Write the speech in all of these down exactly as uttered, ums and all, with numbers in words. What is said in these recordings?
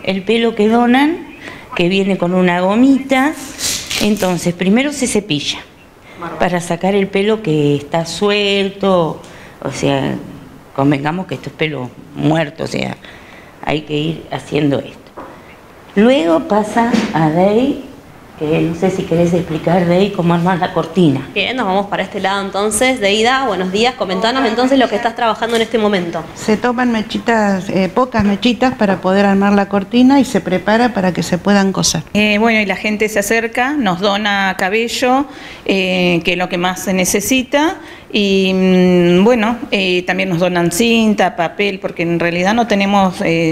el pelo que donan, que viene con una gomita. Entonces, primero se cepilla para sacar el pelo que está suelto, o sea, convengamos que esto es pelo muerto, o sea, hay que ir haciendo esto. Luego pasa a Dey, que no sé si querés explicar, Dey, cómo armar la cortina. Bien, nos vamos para este lado entonces. Deida, buenos días. Comentanos entonces lo que estás trabajando en este momento. Se toman mechitas, eh, pocas mechitas para poder armar la cortina y se prepara para que se puedan coser. Eh, bueno, y la gente se acerca, nos dona cabello, eh, que es lo que más se necesita. Y mmm, bueno, eh, también nos donan cinta, papel, porque en realidad no tenemos eh,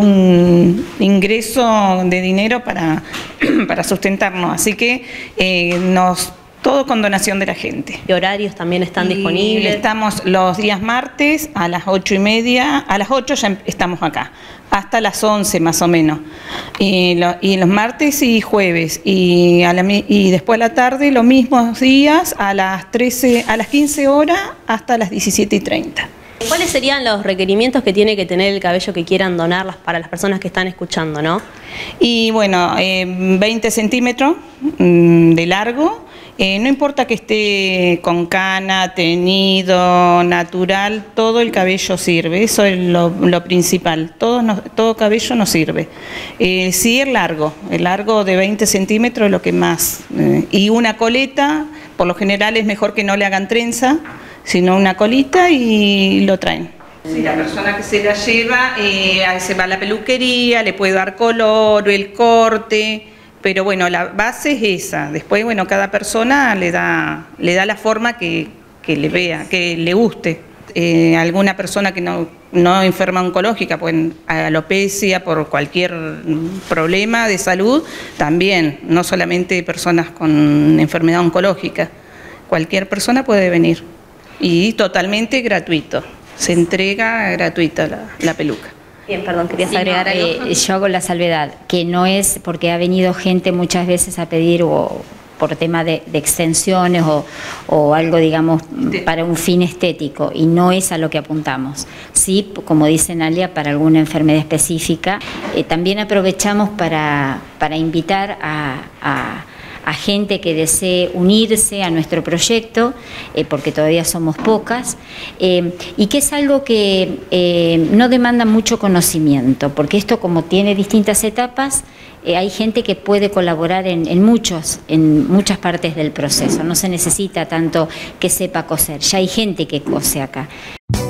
ningún ingreso de dinero para, para sustentarnos. Así que eh, nos... todo con donación de la gente. ¿Qué horarios también están y disponibles? Estamos los días martes a las ocho y media, a las ocho ya estamos acá, hasta las once más o menos. Y, lo, y los martes y jueves, y, a la, y después a la tarde los mismos días, a las, trece, a las quince horas hasta las diecisiete y treinta. ¿Cuáles serían los requerimientos que tiene que tener el cabello que quieran donar para las personas que están escuchando, no? Y bueno, eh, veinte centímetros mmm, de largo. Eh, no importa que esté con cana, teñido, natural, todo el cabello sirve, eso es lo, lo principal, todo, no, todo cabello nos sirve. Eh, sí, el largo, el largo de veinte centímetros es lo que más, eh, y una coleta, por lo general es mejor que no le hagan trenza, sino una colita y lo traen. Si la persona que se la lleva, eh, se va a la peluquería, le puede dar color, el corte. Pero bueno, la base es esa. Después, bueno, cada persona le da, le da la forma que, que le vea, que le guste. Eh, alguna persona que no, no enferma oncológica, pues alopecia, por cualquier problema de salud, también, no solamente personas con enfermedad oncológica. Cualquier persona puede venir. Y totalmente gratuito. Se entrega gratuita la, la peluca. Bien, perdón, ¿querías sí, agregar no, algo? Eh, yo hago la salvedad, que no es porque ha venido gente muchas veces a pedir o por tema de, de extensiones o, o algo, digamos, para un fin estético, y no es a lo que apuntamos. Sí, como dice Nalia, para alguna enfermedad específica. Eh, también aprovechamos para, para invitar a... a a gente que desee unirse a nuestro proyecto, eh, porque todavía somos pocas, eh, y que es algo que eh, no demanda mucho conocimiento, porque esto, como tiene distintas etapas, eh, hay gente que puede colaborar en, en, muchos, en muchas partes del proceso. No se necesita tanto que sepa coser, ya hay gente que cose acá.